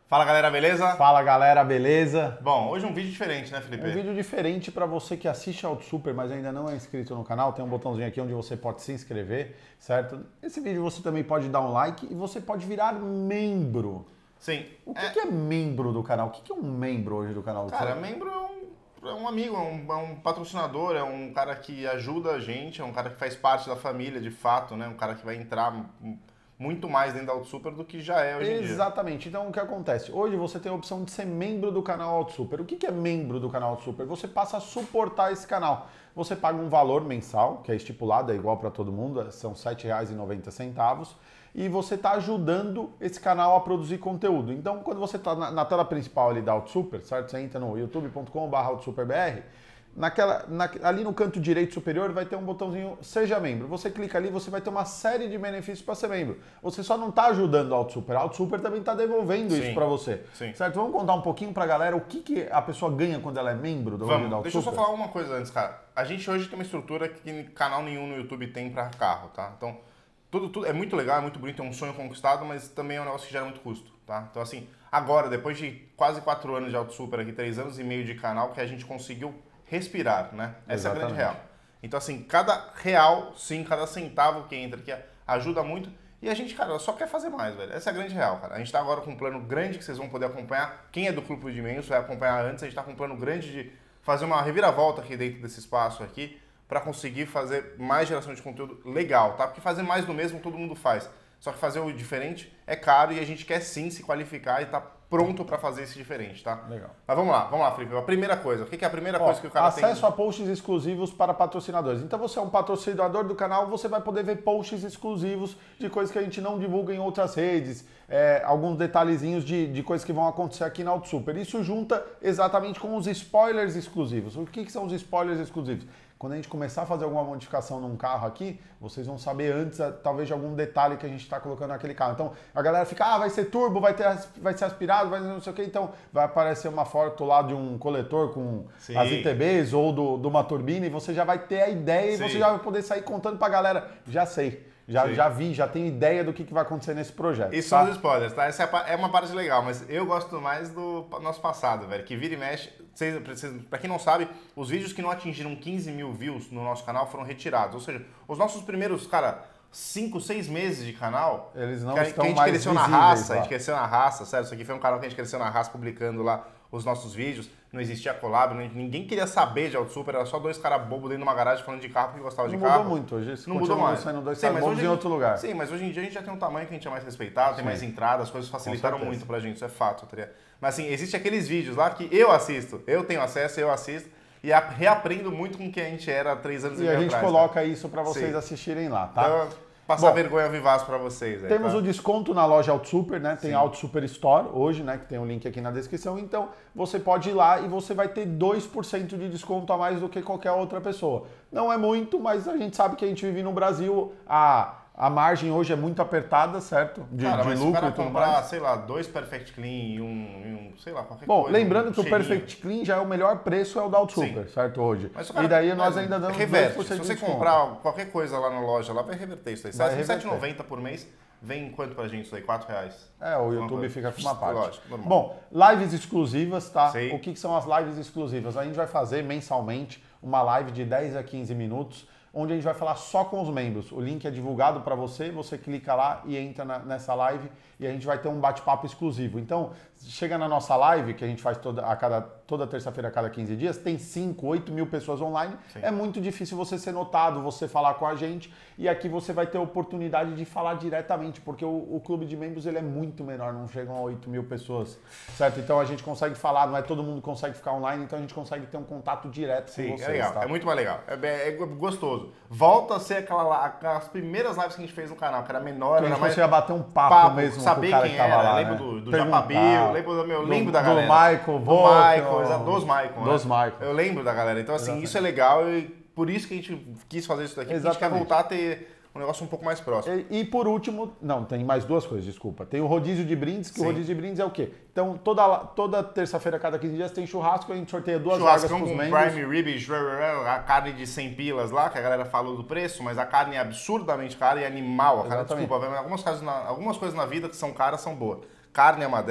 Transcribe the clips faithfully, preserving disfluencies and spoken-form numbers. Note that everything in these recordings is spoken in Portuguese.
Fala galera, beleza? Fala galera, beleza? Bom, hoje um vídeo diferente, né, Felipe? Um vídeo diferente para você que assiste ao Super, mas ainda não é inscrito no canal. Tem um botãozinho aqui onde você pode se inscrever, certo? Esse vídeo você também pode dar um like e você pode virar membro. Sim. O que é, que é membro do canal? O que é um membro hoje do canal do Cara, Super? membro é um, é um amigo, é um, é um patrocinador, é um cara que ajuda a gente, é um cara que faz parte da família, de fato, né? Um cara que vai entrar muito mais dentro da Auto Super do que já é hoje em dia. Exatamente. Então, o que acontece? Hoje você tem a opção de ser membro do canal Auto Super. O que é membro do canal Auto Super? Você passa a suportar esse canal. Você paga um valor mensal, que é estipulado, é igual para todo mundo, são sete reais e noventa centavos, e você está ajudando esse canal a produzir conteúdo. Então, quando você está na, na tela principal ali da Auto Super, certo? Você entra no youtube ponto com barra autosuperbr, Naquela, na, ali no canto direito superior vai ter um botãozinho Seja Membro. Você clica ali, você vai ter uma série de benefícios para ser membro. Você só não está ajudando a Auto Super, a Auto Super também está devolvendo Sim. isso para você. Sim. Certo? Vamos contar um pouquinho para a galera o que, que a pessoa ganha quando ela é membro do Vamos, da Auto deixa Super? eu só falar uma coisa antes, cara. A gente hoje tem uma estrutura que canal nenhum no YouTube tem para carro, tá? Então, tudo, tudo é muito legal, é muito bonito, é um sonho conquistado, mas também é um negócio que gera muito custo, tá? Então, assim, agora, depois de quase quatro anos de Auto Super aqui, três anos e meio de canal, que a gente conseguiu respirar, né? Essa Exatamente. é a grande real. Então, assim, cada real, sim, cada centavo que entra aqui ajuda muito. E a gente, cara, só quer fazer mais, velho. Essa é a grande real, cara. A gente tá agora com um plano grande que vocês vão poder acompanhar. Quem é do Clube de Membros vai acompanhar antes. A gente tá com um plano grande de fazer uma reviravolta aqui dentro desse espaço aqui para conseguir fazer mais geração de conteúdo legal, tá? Porque fazer mais do mesmo todo mundo faz. Só que fazer o diferente é caro e a gente quer sim se qualificar e tá pronto para fazer esse diferente, tá? Legal. Mas vamos lá, vamos lá, Felipe. A primeira coisa, o que é a primeira Ó, coisa que o cara acesso tem? Acesso a posts exclusivos para patrocinadores. Então você é um patrocinador do canal, você vai poder ver posts exclusivos de coisas que a gente não divulga em outras redes, é, alguns detalhezinhos de, de coisas que vão acontecer aqui na Auto Super. Isso junta exatamente com os spoilers exclusivos. O que, que são os spoilers exclusivos? Quando a gente começar a fazer alguma modificação num carro aqui, vocês vão saber antes, talvez, de algum detalhe que a gente está colocando naquele carro. Então, a galera fica, ah, vai ser turbo, vai, ter, vai ser aspirado, vai ser não sei o quê. Então, vai aparecer uma foto lá de um coletor com Sim. as I T Bs ou do, de uma turbina e você já vai ter a ideia Sim. e você já vai poder sair contando para a galera, já sei. Já, já vi, já tenho ideia do que, que vai acontecer nesse projeto. Isso tá? são os spoilers, tá? Essa é uma parte legal, mas eu gosto mais do nosso passado, velho. Que vira e mexe. Vocês, vocês, pra quem não sabe, os vídeos que não atingiram quinze mil views no nosso canal foram retirados. Ou seja, os nossos primeiros, cara, cinco, seis meses de canal, eles não que, estão que a gente mais cresceu na visíveis, raça, lá. a gente cresceu na raça, sério. Isso aqui foi um canal que a gente cresceu na raça publicando lá os nossos vídeos. Não existia collab, ninguém queria saber de Auto Super, era só dois caras bobos dentro de uma garagem falando de carro porque gostavam de não carro. Não mudou muito, hoje não mudou mais. Sendo dois sim, caras bobos hoje, em outro lugar. Sim, mas hoje em dia a gente já tem um tamanho que a gente é mais respeitado, sim. tem mais entrada, as coisas facilitaram muito pra gente, isso é fato. Tá ligado? Mas assim, existe aqueles vídeos lá que eu assisto, eu tenho acesso, eu assisto e reaprendo muito com o que a gente era há três anos e, e meio a gente atrás, coloca tá? isso pra vocês sim. assistirem lá, tá? Então, passar Bom, vergonha vivaz para vocês. Aí, temos tá? o desconto na loja Auto Super, né? Tem Sim. Auto Super Store hoje, né? Que tem o um link aqui na descrição. Então, você pode ir lá e você vai ter dois por cento de desconto a mais do que qualquer outra pessoa. Não é muito, mas a gente sabe que a gente vive no Brasil, a, a margem hoje é muito apertada, certo? De, Cara, de mas lucro se o cara e tudo comprar, mais. sei lá, dois Perfect Clean e um, e um sei lá, qualquer Bom, coisa. lembrando um que cheirinho. o Perfect Clean já é o melhor preço, é o da Auto Super, Sim. certo? Hoje. Mas o cara, e daí nós ainda damos reverte. dois por cento Se de você desconto. comprar qualquer coisa lá na loja, lá vai reverter isso aí. Vai sete reais e reverter. noventa centavos por mês, vem quanto pra gente isso aí? quatro reais. É, o YouTube fica com uma parte. Lógico, normal. Bom, lives exclusivas, tá? Sei. O que, que são as lives exclusivas? A gente vai fazer mensalmente uma live de dez a quinze minutos, onde a gente vai falar só com os membros. O link é divulgado para você, você clica lá e entra na, nessa live e a gente vai ter um bate-papo exclusivo. Então, chega na nossa live, que a gente faz toda, a cada, toda terça-feira a cada quinze dias, tem cinco, oito mil pessoas online. Sim. É muito difícil você ser notado, você falar com a gente e aqui você vai ter a oportunidade de falar diretamente, porque o, o clube de membros ele é muito menor, não chegam a oito mil pessoas, certo? Então a gente consegue falar, não é todo mundo consegue ficar online, então a gente consegue ter um contato direto Sim, com vocês. É legal, tá? é muito mais legal, é, é gostoso. Volta a ser aquela, aquelas primeiras lives que a gente fez no canal, que era menor, que a gente era mais... conseguia bater um papo, papo mesmo saber com o cara quem que tava era, lá, lembro né? do, do Perguntar. Japabil, lembro do meu, lembro do, da galera. Do Michael, do Volk, Michael, exa- dos Michael, né? Dos Michael. Eu lembro da galera, então assim, Exatamente. isso é legal e por isso que a gente quis fazer isso daqui, porque a gente quer voltar a ter um negócio um pouco mais próximo. E, e por último, não, tem mais duas coisas, desculpa. Tem o rodízio de brindes, que Sim. o rodízio de brindes é o quê? Então, toda, toda terça-feira, cada quinze dias, tem churrasco, a gente sorteia duas vagas Churrascão para os com membros. prime rib, a carne de cem pilas lá, que a galera falou do preço, mas a carne é absurdamente cara e animal. A cara, Exatamente. desculpa, velho, mas algumas coisas, na, algumas coisas na vida que são caras são boas. Carne é uma delas.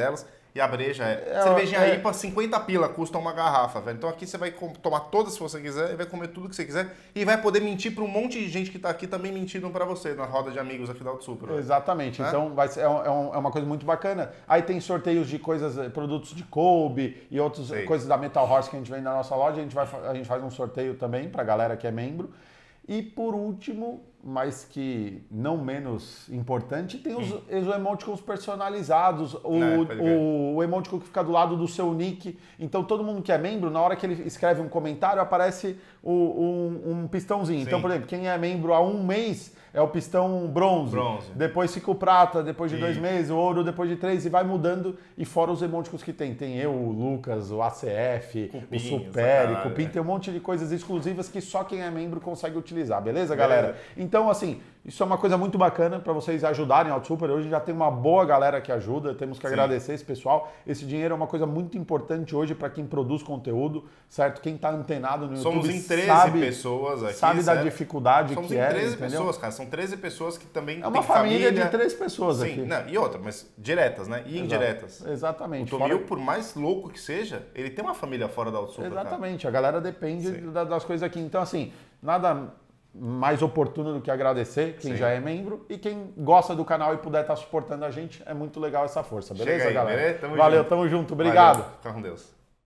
E a breja é... É, cervejinha é- I P A, cinquenta pila custa uma garrafa, velho. Então aqui você vai com- tomar todas se você quiser, e vai comer tudo que você quiser, e vai poder mentir pra um monte de gente que tá aqui também mentindo pra você, na roda de amigos aqui da Auto Super. velho. Exatamente, Né? então vai ser, é, um- é um- é uma coisa muito bacana. Aí tem sorteios de coisas, eh, produtos de Kobe e outras Sei. coisas da Metal Horse que a gente vende na nossa loja. A gente, vai, fa- a gente faz um sorteio também pra galera que é membro. E por último, mas que não menos importante, tem os, os emoticons personalizados, o, É, pode crer. o, o emoticon que fica do lado do seu nick. Então todo mundo que é membro, na hora que ele escreve um comentário, aparece o- um, um pistãozinho. Então, Sim. por exemplo, quem é membro há um mês é o pistão bronze. Bronze. Depois fica o prata, depois de dois Isso. meses, o ouro depois de três, e vai mudando. E fora os emoticons que tem. Tem eu, o Lucas, o A C F, Cupim, o Super, sacanagem, o Cupim. né? Tem um monte de coisas exclusivas que só quem é membro consegue utilizar, beleza, Beleza. galera? Então, assim, isso é uma coisa muito bacana para vocês ajudarem a Auto Super. Hoje já tem uma boa galera que ajuda, temos que Sim. agradecer esse pessoal. Esse dinheiro é uma coisa muito importante hoje para quem produz conteúdo, certo? Quem tá antenado no Somos YouTube em treze sabe, pessoas aqui, sabe da sério. dificuldade Somos que em é, treze entendeu? pessoas, cara. São treze pessoas que também É uma têm família, família de três pessoas Sim, aqui. não, e outra, mas diretas, né? E indiretas. O Exatamente. Tomil, Fora- por mais louco que seja, ele tem uma família fora da Auto Super, cara. Exatamente, a galera depende Sim. da- das coisas aqui. Então, assim, nada mais oportuno do que agradecer quem Sim. já é membro e quem gosta do canal e puder estar suportando a gente. É muito legal essa força, beleza, Chega aí, galera? beleza? Tamo Valeu, junto. tamo junto. Obrigado. Valeu, fica com Deus.